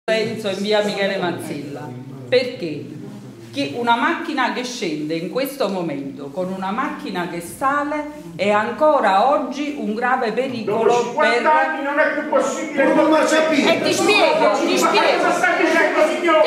Senso in via Michele Mazzilla, perché una macchina che scende in questo momento con una macchina che sale è ancora oggi un grave pericolo. Dopo 50 anni non è più possibile. E ti spiego. Cosa sta dicendo, signore?